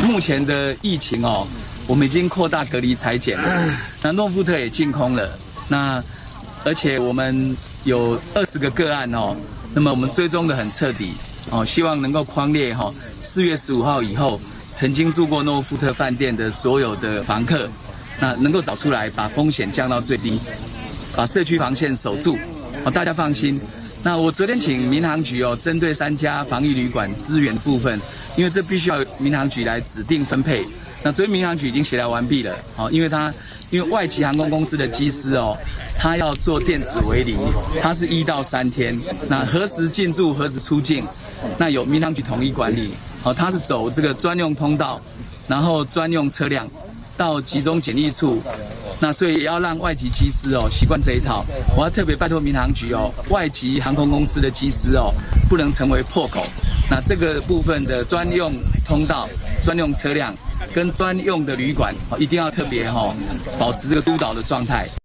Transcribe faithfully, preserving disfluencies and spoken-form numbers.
目前的疫情哦，我们已经扩大隔离裁剪了，那诺富特也净空了，那而且我们有二十个个案哦，那么我们追踪的很彻底哦，希望能够匡列哈，四月十五号以后曾经住过诺富特饭店的所有的房客，那能够找出来，把风险降到最低，把社区防线守住，哦，大家放心。那我昨天请民航局哦，针对三家防疫旅馆资源部分，因为这必须要民航局来指定分配。那昨天民航局已经协调完毕了，好，因为他因为外籍航空公司的机师哦，他要做电子围篱，他是一到三天，那何时进驻何时出境，那有民航局统一管理，好，他是走这个专用通道，然后专用车辆到集中检疫处。那所以也要让外籍机师哦习惯这一套，我要特别拜托民航局哦，外籍航空公司的机师哦不能成为破口。那这个部分的专用通道、专用车辆跟专用的旅馆，一定要特别哈保持这个督导的状态。